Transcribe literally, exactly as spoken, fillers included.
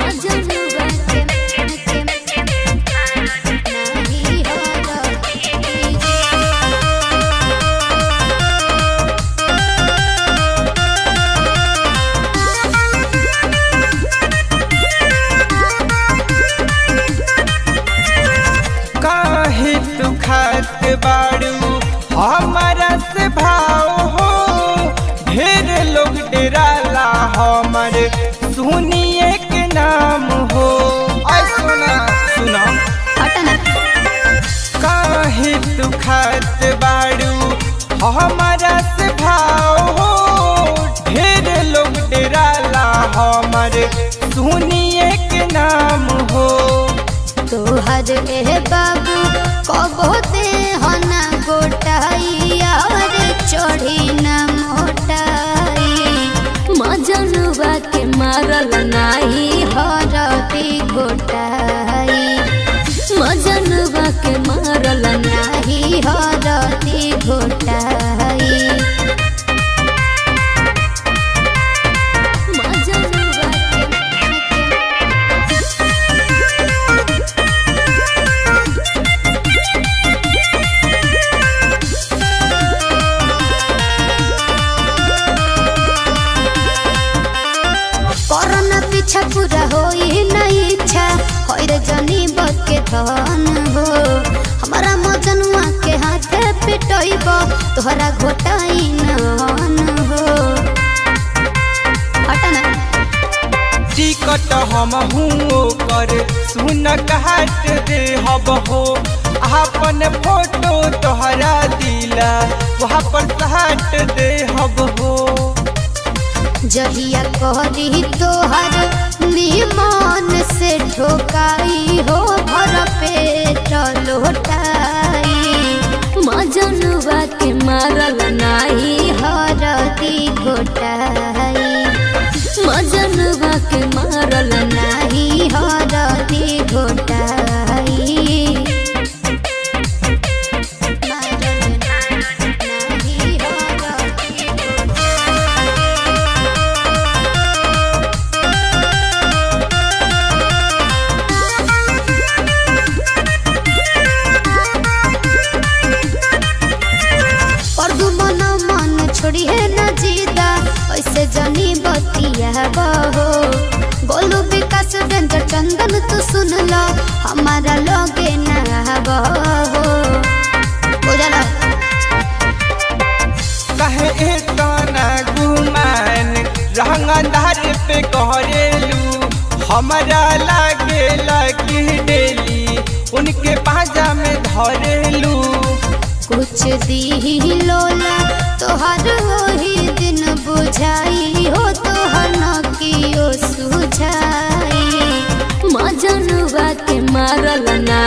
बाड़ू हमारा से भाव हो ढेर लोग डराला हमर सुनिए के नाम हो। सुना सुना काहे तू खात बाड़ू हमारा से भाव हो ढेर लोग डराला हमर सुनिए के नाम हो। तोहर ए बाबू कबोते हना गोटाई और चढ़ी न मोटाई मजनुआ के मारल नाही हरती गोटाई मजनुआ के मारल नाही हरती गोटाई। पीछा पूरा होई न इच्छा होई रे जनी बके धन हो हमारा मजनुआ के हाथे पिटइब तोहरा घोटाई नन हो। हटना टिकट हम हूँ कर सुन काट दे हब हो अपन फोटो तोहरा दिला वहाँ पर साट दे हब हो। जहिया कहरी तोहर निमन से ठोकाई हो भर पेट लोटाई मजनुआ के मारल नाही हरदी घोटाई मजनुआ के मारल नाही हरदी घोटाई। छोड़ी है न जीदा ऐसे जनी बतिया बहो गोलू विकास डेंजर चंदन तू सुन लो हमारा लोगे न बहो बुझला कहे इतना गुमान रंगदार पे कहरेलू हमारा लागे लगी डेली उनके पाजा में धरेलू। कुछ दी लोला तोहर वही दिन बुझाई हो तोहर नकियो सुझाई मजनुआ के मारल ना